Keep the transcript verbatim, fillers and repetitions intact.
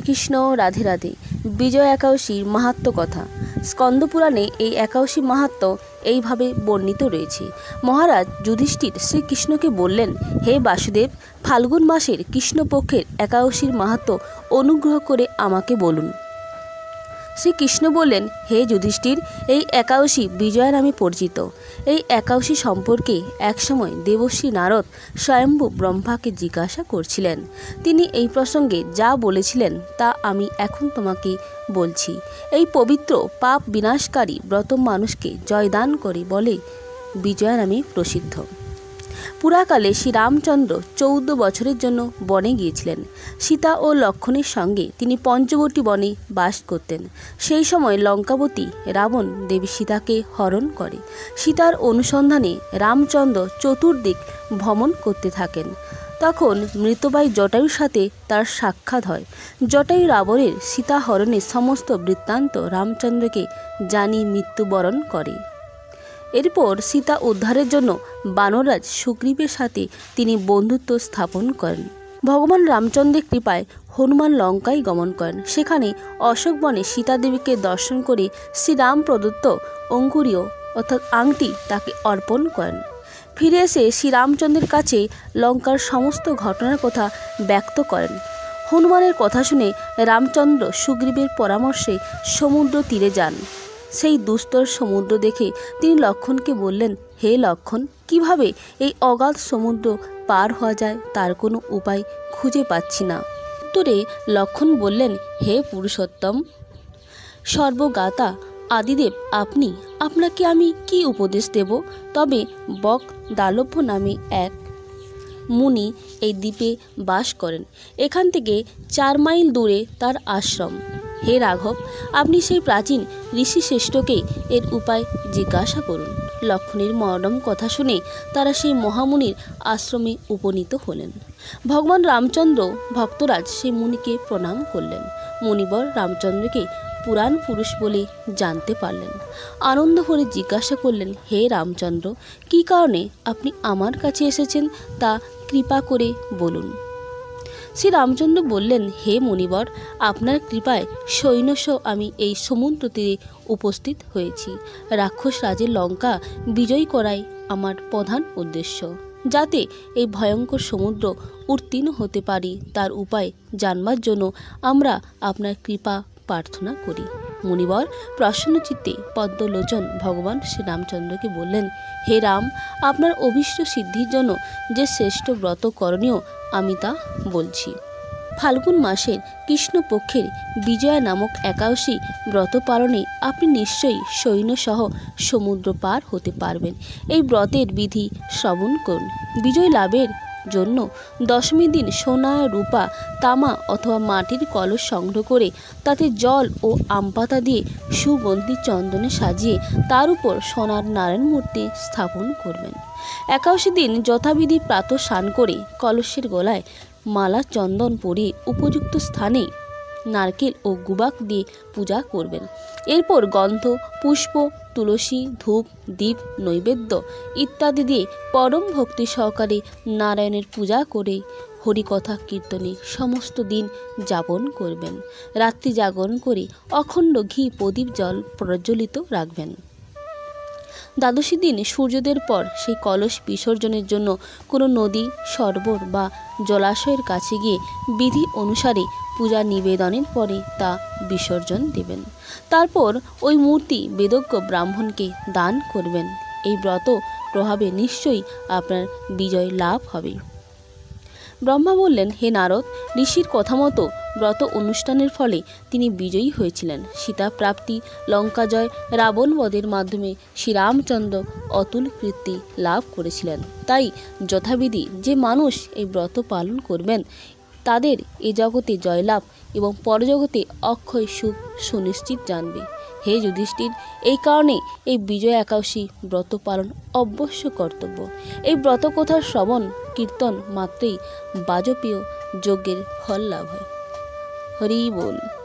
কৃষ্ণ, রাধে রাধে। বিজয় একাদশীর মাহাত্ম্য কথা। স্কন্দপুরাণে এই একাদশী মাহাত্ম্য এইভাবে বর্ণিত রয়েছে। মহারাজ যুধিষ্ঠির শ্রীকৃষ্ণকে বললেন, হে বাসুদেব, ফাল্গুন মাসের কৃষ্ণপক্ষের একাদশীর মাহাত্ম্য অনুগ্রহ করে আমাকে বলুন। শ্রীকৃষ্ণ বললেন, হে যুধিষ্ঠির, এই একাদশী বিজয়া নামে পরিচিত। এই একাদশী সম্পর্কে একসময় দেবশ্রী নারদ স্বয়ম্ভু ব্রহ্মাকে জিজ্ঞাসা করছিলেন। তিনি এই প্রসঙ্গে যা বলেছিলেন তা আমি এখন তোমাকে বলছি। এই পবিত্র পাপ বিনাশকারী ব্রত মানুষকে জয়দান করে বলে বিজয়া নামে প্রসিদ্ধ। পুরাকালে শ্রীরামচন্দ্র চৌদ্দ বছরের জন্য বনে গিয়েছিলেন। সীতা ও লক্ষ্মণের সঙ্গে তিনি পঞ্চবটী বনে বাস করতেন। সেই সময় লঙ্কাবতী রাবণ দেবী সীতাকে হরণ করে। সীতার অনুসন্ধানে রামচন্দ্র চতুর্দিক ভ্রমণ করতে থাকেন। তখন মৃতবাই জটায়ুর সাথে তার সাক্ষাৎ হয়। জটায়ু রাবণের সীতা হরণের সমস্ত বৃত্তান্ত রামচন্দ্রকে জানিয়ে মৃত্যুবরণ করে। এরপর সীতা উদ্ধারের জন্য বানররাজ সুগ্রীবের সাথে তিনি বন্ধুত্ব স্থাপন করেন। ভগবান রামচন্দ্রের কৃপায় হনুমান লঙ্কায় গমন করেন। সেখানে অশোক বনে সীতা দেবীকে দর্শন করে শ্রীরাম প্রদত্ত অঙ্গুরীয় অর্থাৎ আংটি তাকে অর্পণ করেন। ফিরে এসে শ্রীরামচন্দ্রের কাছে লঙ্কার সমস্ত ঘটনার কথা ব্যক্ত করেন। হনুমানের কথা শুনে রামচন্দ্র সুগ্রীবের পরামর্শে সমুদ্র তীরে যান। সেই দুস্তর সমুদ্র দেখে তিনি লক্ষ্মণকে বললেন, হে লক্ষ্মণ, কিভাবে এই অগাধ সমুদ্র পার হওয়া যায় তার কোনো উপায় খুঁজে পাচ্ছি না। উত্তরে লক্ষ্মণ বললেন, হে পুরুষোত্তম সর্বজ্ঞাতা আদিদেব, আপনি আপনাকে আমি কি উপদেশ দেব? তবে বক দালভ্য নামে এক মুনি এই দ্বীপে বাস করেন। এখান থেকে চার মাইল দূরে তার আশ্রম। হে রাঘব, আপনি সেই প্রাচীন ঋষিশ্রেষ্ঠকে এর উপায় জিজ্ঞাসা করুন। লক্ষ্মণের মরম কথা শুনে তারা সেই মহামুনির আশ্রমে উপনীত হলেন। ভগবান রামচন্দ্র ভক্তরাজ সেই মুনিকে প্রণাম করলেন। মুনিবর রামচন্দ্রকে পুরাণ পুরুষ বলে জানতে পারলেন। আনন্দ ভরে জিজ্ঞাসা করলেন, হে রামচন্দ্র, কী কারণে আপনি আমার কাছে এসেছেন তা কৃপা করে বলুন। শ্রী রামচন্দ্র বললেন, হে মুনিবর, আপনার কৃপায় সৈন্যসহ আমি এই সমুদ্র তীরে উপস্থিত হয়েছি। রাক্ষস রাজের লঙ্কা বিজয় করাই আমার প্রধান উদ্দেশ্য। যাতে এই ভয়ঙ্কর সমুদ্র উত্তীর্ণ হতে পারি তার উপায় জানবার জন্য আমরা আপনার কৃপা প্রার্থনা করি। মুনিবর প্রসন্নচিত্তে পদ্মলোচন ভগবান শ্রীরামচন্দ্রকে বললেন, হে রাম, আপনার অভীষ্ট সিদ্ধির জন্য যে শ্রেষ্ঠ ব্রত করণীয় আমি তা বলছি। ফাল্গুন মাসের কৃষ্ণপক্ষের বিজয়া নামক একাদশী ব্রত পালনে আপনি নিশ্চয়ই সৈন্যসহ সমুদ্র পার হতে পারবেন। এই ব্রতের বিধি শ্রবণ করুন। বিজয় লাভের জন্য দশমীর দিন সোনা, রূপা, তামা অথবা মাটির কলস সংগ্রহ করে তাতে জল ও আমপাতা দিয়ে সুগন্ধি চন্দনে সাজিয়ে তার উপর সোনার নারায়ণ মূর্তি স্থাপন করবেন। একাদশী দিন যথাবিধি প্রাতঃ স্নান করে কলসের গলায় মালা চন্দন পরিয়ে উপযুক্ত স্থানে নারকেল ও গুবাক দিয়ে পূজা করবেন। এরপর গন্ধ, পুষ্প, তুলসী, ধূপ, দীপ, নৈবেদ্য ইত্যাদি দিয়ে পরম ভক্তি সহকারে নারায়ণের পূজা করে হরিকথা কীর্তনে সমস্ত দিন যাপন করবেন। রাত্রি জাগরণ করে অখণ্ড ঘি প্রদীপ জল প্রজ্বলিত রাখবেন। দ্বাদশী দিন সূর্যোদয়ের পর সেই কলস বিসর্জনের জন্য কোনো নদী, সরোবর বা জলাশয়ের কাছে গিয়ে বিধি অনুসারে পূজা নিবেদনের পরে তা বিসর্জন দেবেন। তারপর ওই মূর্তি বেদজ্ঞ ব্রাহ্মণকে দান করবেন। এই ব্রত প্রভাবে নিশ্চয়ই আপনার বিজয় লাভ হবে। ব্রহ্মা বললেন, হে নারদ, ঋষির কথা মতো ব্রত অনুষ্ঠানের ফলে তিনি বিজয়ী হয়েছিলেন। সীতা প্রাপ্তি, লঙ্কা জয়, রাবণ বধের মাধ্যমে শ্রীরামচন্দ্র অতুল কীর্তি লাভ করেছিলেন। তাই যথাবিধি যে মানুষ এই ব্রত পালন করবেন তাদের এ জগতে জয়লাভ এবং পরজগতে অক্ষয় সুখ সুনিশ্চিত জানবে। হে যুধিষ্ঠির, এই কারণে এই বিজয়া একাদশী ব্রত পালন অবশ্য কর্তব্য। এই ব্রত কথার শ্রবণ কীর্তন মাত্রেই বাজপেয় যজ্ঞের ফল লাভ হয়। হরি বল।